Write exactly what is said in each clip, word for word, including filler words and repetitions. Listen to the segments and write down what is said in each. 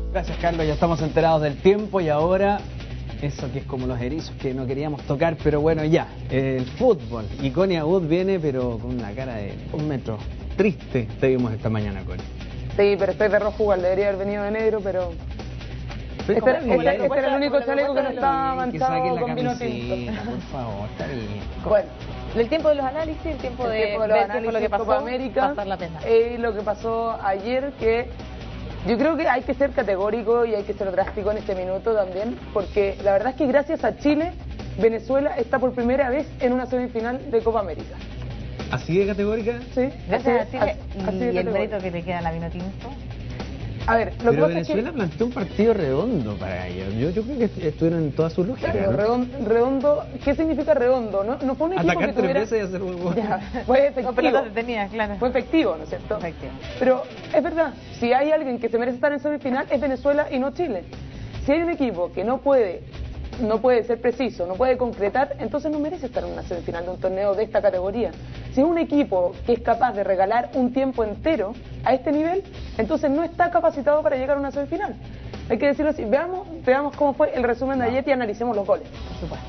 Gracias, Carlos. Ya estamos enterados del tiempo y ahora eso que es como los erizos que no queríamos tocar, pero bueno, ya. El fútbol. Y Connie Agut viene, pero con una cara de un metro. Triste te vimos esta mañana, Connie. Sí, pero estoy de rojo igual. Debería haber venido de negro, pero... Este, este, este, este era el único chaleco que no estaba manchado con vino tinto. Por favor, está bien. Bueno, el tiempo de los análisis, el tiempo el de, tiempo de los ver análisis, qué fue lo que pasó, Copa América, pasar la pena. Eh, lo que pasó ayer, que yo creo que hay que ser categórico y hay que ser drástico en este minuto también, porque la verdad es que gracias a Chile, Venezuela está por primera vez en una semifinal de Copa América. ¿Así de categórica? Sí. Gracias así, a Chile. así, así ¿Y el mérito que te queda a la vino tinto? A ver, lo Pero que pasa Venezuela es que... planteó un partido redondo para ellos. Yo, yo creo que estuvieron en toda su lógica. Claro, ¿no? redondo, redondo, ¿qué significa redondo? No, no fue un equipo Atacar que tres tuviera... veces y hacer un gol. Ya, fue efectivo. No, pero no tenía, claro. Fue efectivo, ¿no es cierto? Efectivo. Pero es verdad, si hay alguien que se merece estar en semifinal es Venezuela y no Chile. Si hay un equipo que no puede, no puede ser preciso, no puede concretar, entonces no merece estar en una semifinal de un torneo de esta categoría. Si es un equipo que es capaz de regalar un tiempo entero a este nivel, entonces no está capacitado para llegar a una semifinal. Hay que decirlo así. Veamos, veamos cómo fue el resumen de ayer y analicemos los goles, por supuesto.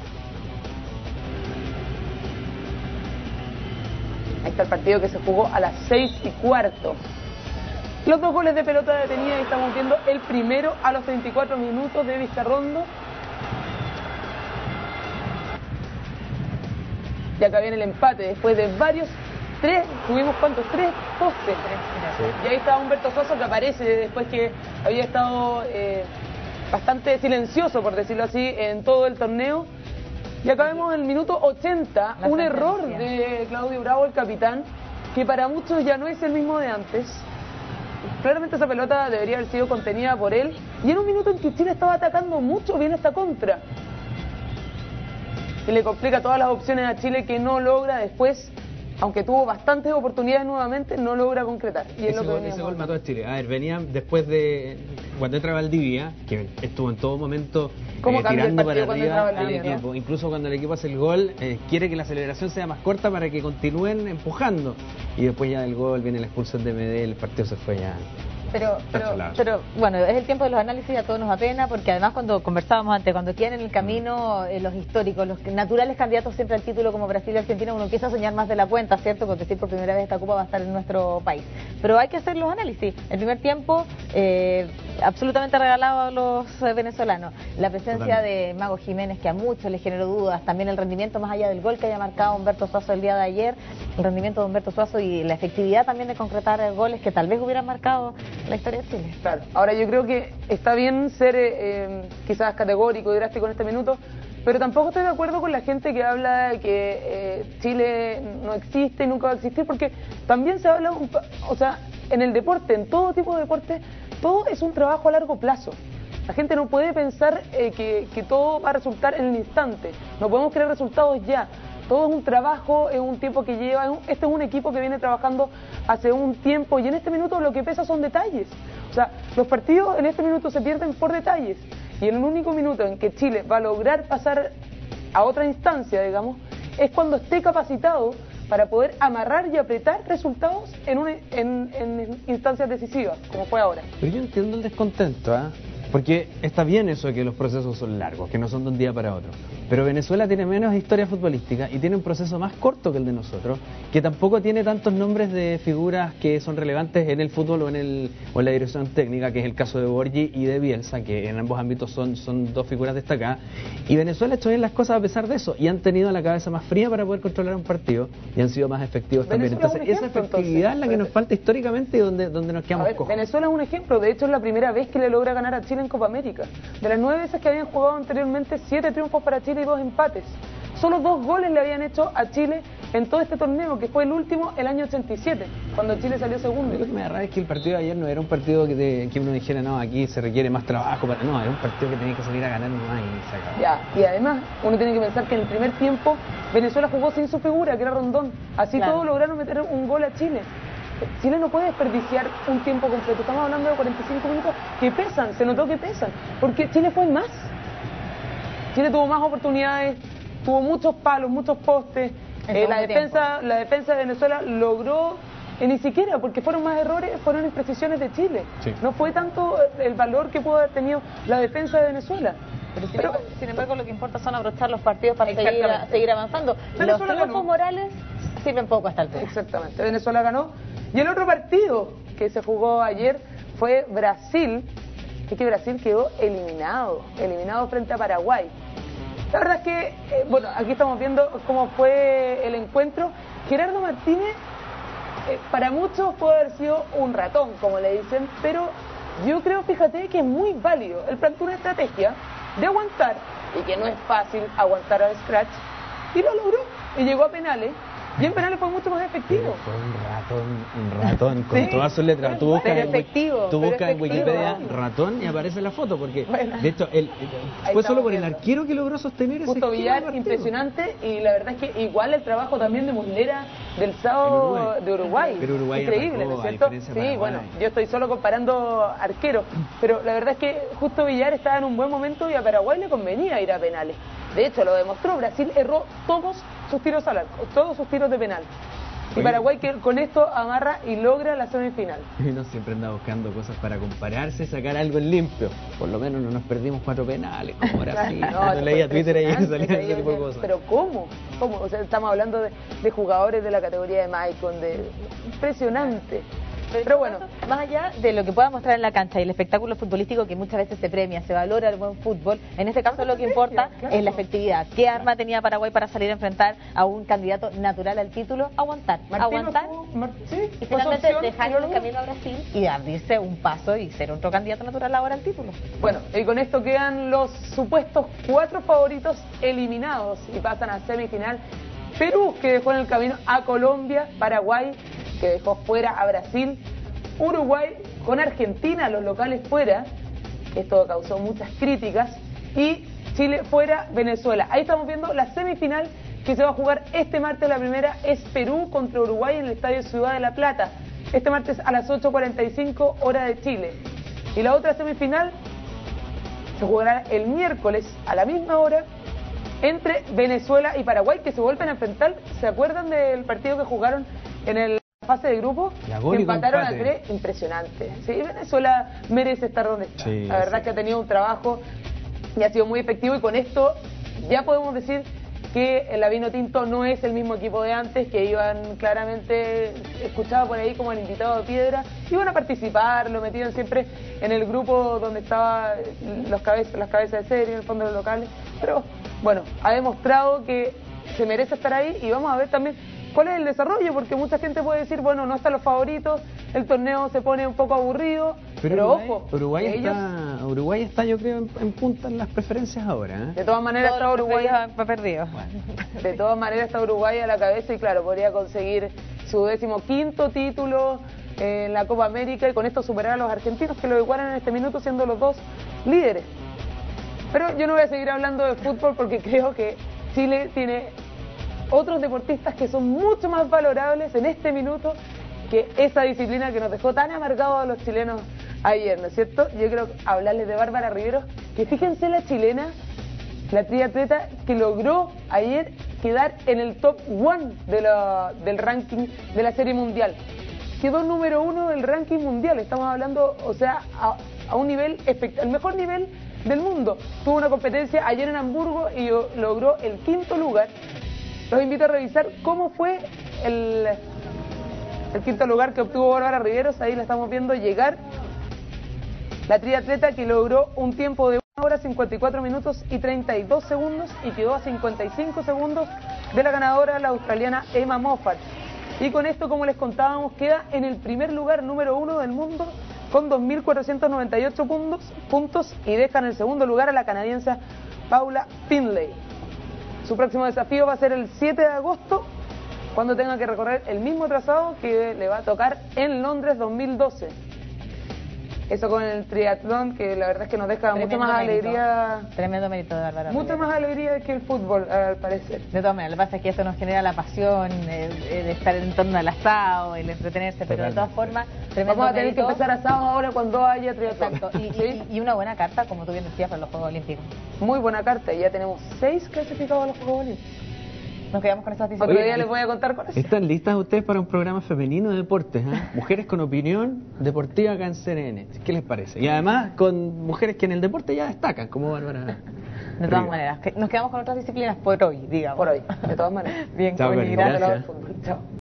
Ahí está el partido que se jugó a las seis y cuarto. Los dos goles de pelota detenida, y estamos viendo el primero a los treinta y cuatro minutos de Vizcarrondo. Y acá viene el empate después de varios, tres, tuvimos cuántos, tres postes. Sí. Y ahí está Humberto Suazo, que aparece después que había estado eh, bastante silencioso, por decirlo así, en todo el torneo. Y acá vemos en el minuto ochenta La un sentencia. error de Claudio Bravo, el capitán, que para muchos ya no es el mismo de antes. Claramente esa pelota debería haber sido contenida por él. Y en un minuto en que Chile estaba atacando mucho bien esta contra. Y le complica todas las opciones a Chile, que no logra después, aunque tuvo bastantes oportunidades nuevamente, no logra concretar. Y es ese lo que gol, veníamos ese gol hablando. mató a Chile. A ver, venían después de cuando entra Valdivia, que estuvo en todo momento ¿Cómo eh, cambia el tirando partido para cuando arriba entra al Valdivia, equipo. no? Incluso cuando el equipo hace el gol, eh, quiere que la aceleración sea más corta para que continúen empujando. Y después ya del gol viene la expulsión de Medel, el partido se fue ya. Pero, pero, Cancelado. pero bueno, es el tiempo de los análisis, a todos nos apena, porque además cuando conversábamos antes, cuando quedan en el camino eh, los históricos, los naturales candidatos siempre al título como Brasil y Argentina, uno empieza a soñar más de la cuenta, ¿cierto? Con decir por primera vez esta Copa va a estar en nuestro país. Pero hay que hacer los análisis. El primer tiempo, eh, absolutamente regalado a los eh, venezolanos. La presencia Totalmente. de Mago Jiménez, que a muchos les generó dudas, también el rendimiento más allá del gol que haya marcado Humberto Suazo el día de ayer, el rendimiento de Humberto Suazo y la efectividad también de concretar eh, goles que tal vez hubieran marcado la historia de Chile. Claro, ahora yo creo que está bien ser eh, eh, quizás categórico y drástico en este minuto, pero tampoco estoy de acuerdo con la gente que habla de que eh, Chile no existe y nunca va a existir, porque también se habla, un, o sea, en el deporte, en todo tipo de deporte, todo es un trabajo a largo plazo. La gente no puede pensar eh, que, que todo va a resultar en el instante, no podemos crear resultados ya. Todo es un trabajo, es un tiempo que lleva, es un, este es un equipo que viene trabajando hace un tiempo y en este minuto lo que pesa son detalles. O sea, los partidos en este minuto se pierden por detalles y en el único minuto en que Chile va a lograr pasar a otra instancia, digamos, es cuando esté capacitado para poder amarrar y apretar resultados en, una, en, en instancias decisivas, como fue ahora. Pero yo entiendo el descontento, ¿ah? Porque está bien eso de que los procesos son largos, que no son de un día para otro. Pero Venezuela tiene menos historia futbolística y tiene un proceso más corto que el de nosotros, que tampoco tiene tantos nombres de figuras que son relevantes en el fútbol o en, el, o en la dirección técnica, que es el caso de Borgi y de Bielsa, que en ambos ámbitos son, son dos figuras destacadas. Y Venezuela ha hecho bien las cosas a pesar de eso, y han tenido la cabeza más fría para poder controlar un partido, y han sido más efectivos también. Venezuela Entonces, es un esa ejemplo, efectividad entonces. es la que nos falta históricamente y donde, donde nos A quedamos ver, cojos. Venezuela es un ejemplo, de hecho es la primera vez que le logra ganar a Chile en Copa América. De las nueve veces que habían jugado anteriormente, siete triunfos para Chile y dos empates. Solo dos goles le habían hecho a Chile en todo este torneo, que fue el último el año ochenta y siete, cuando Chile salió segundo. Lo que me da rabia es que el partido de ayer no era un partido que, te, que uno dijera, no, aquí se requiere más trabajo. Para... No, era un partido que tenía que salir a ganar nomás y se acabó. Ya, y además uno tiene que pensar que en el primer tiempo Venezuela jugó sin su figura, que era Rondón. Así Claro. todos lograron meter un gol a Chile. Chile no puede desperdiciar un tiempo completo. Estamos hablando de cuarenta y cinco minutos que pesan, se notó que pesan, porque Chile fue más. Chile tuvo más oportunidades, tuvo muchos palos, muchos postes. En Eh, la segundo defensa, la defensa de Venezuela logró y ni siquiera, porque fueron más errores, fueron imprecisiones de Chile. Sí. No fue tanto el valor que pudo haber tenido la defensa de Venezuela. Pero sin, Pero, embargo, sin embargo, lo que importa son aprovechar los partidos para seguir, Exactamente. seguir avanzando. Venezuela Los triunfos ganó. morales sirven poco hasta el altura. Exactamente, Venezuela ganó. Y el otro partido que se jugó ayer fue Brasil, y que Brasil quedó eliminado, eliminado frente a Paraguay. La verdad es que, eh, bueno, aquí estamos viendo cómo fue el encuentro. Gerardo Martínez, eh, para muchos puede haber sido un ratón, como le dicen, pero yo creo, fíjate, que es muy válido. Él planteó una estrategia de aguantar, y que no es fácil aguantar al scratch, y lo logró, y llegó a penales. Y en penales fue mucho más efectivo. Fue un ratón, un ratón, con Sí, todas sus letras. Tú buscas, pero en, efectivo, tú pero buscas en efectivo. Wikipedia ratón y aparece la foto, porque Bueno. de hecho el, Ahí fue solo por el estamos viendo. arquero que logró sostener ese Justo esquema Villar, de partido. impresionante, y la verdad es que igual el trabajo también de Muslera del En sábado Uruguay. de Uruguay. Pero Uruguay Increíble, atacó, ¿no es a cierto? diferencia de Sí, Paraguay. bueno, yo estoy solo comparando arqueros, pero la verdad es que justo Villar estaba en un buen momento y a Paraguay le convenía ir a penales. De hecho, lo demostró, Brasil erró todos sus tiros al arco, todos sus tiros de penal. Y Oye. Paraguay que con esto amarra y logra la semifinal. Y uno siempre anda buscando cosas para compararse, sacar algo en limpio. Por lo menos no nos perdimos cuatro penales, como Brasil. No, No, esto leía fue Twitter y ahí impresionante, salían ese yo tipo de decía, cosas. Pero ¿cómo? ¿Cómo? O sea, estamos hablando de, de jugadores de la categoría de Maicon, de impresionante. Pero bueno, más allá de lo que pueda mostrar en la cancha y el espectáculo futbolístico que muchas veces se premia, se valora el buen fútbol, en este caso lo que importa Claro. es la efectividad. ¿Qué arma tenía Paraguay para salir a enfrentar a un candidato natural al título? Aguantar, Martino aguantar fue- Mar- sí, y fue su finalmente opción, dejar y lo el logró. camino a Brasil y abrirse un paso y ser otro candidato natural ahora al título. Bueno, y con esto quedan los supuestos cuatro favoritos eliminados y pasan a semifinal. Perú, que dejó en el camino a Colombia, Paraguay, que dejó fuera a Brasil, Uruguay, con Argentina, los locales fuera, esto causó muchas críticas, y Chile fuera, Venezuela. Ahí estamos viendo la semifinal que se va a jugar este martes. La primera es Perú contra Uruguay en el Estadio Ciudad de La Plata, este martes a las ocho cuarenta y cinco hora de Chile. Y la otra semifinal se jugará el miércoles a la misma hora entre Venezuela y Paraguay, que se vuelven a enfrentar. ¿Se acuerdan del partido que jugaron en el fase de grupo? Y a gol Que y con empataron a empate. tres, impresionante. Sí, Venezuela merece estar donde está. Sí, la verdad sí. que ha tenido un trabajo y ha sido muy efectivo, y con esto ya podemos decir que el Vino Tinto no es el mismo equipo de antes, que iban claramente, escuchaba por ahí como el invitado de piedra, iban a participar, lo metían siempre en el grupo donde estaban los cabezas, las cabezas de serie, en el fondo de los locales, pero bueno, ha demostrado que se merece estar ahí, y vamos a ver también cuál es el desarrollo, porque mucha gente puede decir, bueno, no están los favoritos, el torneo se pone un poco aburrido, pero, Pero Uruguay, ojo, Uruguay, que ellos, está, Uruguay está, yo creo, en, en punta en las preferencias ahora. ¿eh? de todas maneras está Uruguay, fue perdido. de todas maneras está Uruguay a la cabeza, y claro, podría conseguir su decimoquinto título en la Copa América, y con esto superar a los argentinos, que lo igualan en este minuto siendo los dos líderes. Pero yo no voy a seguir hablando de fútbol, porque creo que Chile tiene otros deportistas que son mucho más valorables en este minuto que esa disciplina que nos dejó tan amargados a los chilenos ayer, ¿no es cierto? Yo quiero hablarles de Bárbara Riveros, que fíjense la chilena, la triatleta que logró ayer quedar en el top one de la, del ranking de la Serie Mundial. Quedó número uno del ranking mundial, estamos hablando, o sea, a, a un nivel, espect- el mejor nivel del mundo. Tuvo una competencia ayer en Hamburgo y o- logró el quinto lugar. Los invito a revisar cómo fue el, el quinto lugar que obtuvo Bárbara Riveros. Ahí la estamos viendo llegar. La triatleta que logró un tiempo de una hora cincuenta y cuatro minutos y treinta y dos segundos, y quedó a cincuenta y cinco segundos de la ganadora, la australiana Emma Moffat. Y con esto, como les contábamos, queda en el primer lugar, número uno del mundo, con dos mil cuatrocientos noventa y ocho puntos, puntos, y deja en el segundo lugar a la canadiense Paula Findlay. Su próximo desafío va a ser el siete de agosto, cuando tenga que recorrer el mismo trazado que le va a tocar en Londres dos mil doce. Eso con el triatlón, que la verdad es que nos deja mucha Tremendo más mérito. alegría, Tremendo mérito de Bárbara mucha Riveros. más alegría que el fútbol, al parecer. De todas maneras, lo que pasa es que eso nos genera la pasión eh, eh, de estar en torno al asado, el entretenerse, pero de todas formas, tremendo Vamos a tener que mérito. empezar asado ahora cuando haya triatlón. Exacto, y, ¿Sí? y, y una buena carta, como tú bien decías, para los Juegos Olímpicos. Muy buena carta, ya tenemos seis clasificados a los Juegos Olímpicos. Nos quedamos con esas Otro disciplinas. día les voy a contar cuáles. ¿Están listas ustedes para un programa femenino de deportes? ¿eh? Mujeres con opinión deportiva acá en C N N. ¿Qué les parece? Y además con mujeres que en el deporte ya destacan, como Bárbara. De todas maneras, que- nos quedamos con otras disciplinas por hoy, digamos. Por hoy, de todas maneras. Bien, Chao, Connie, Connie, gracias. gracias. Chao.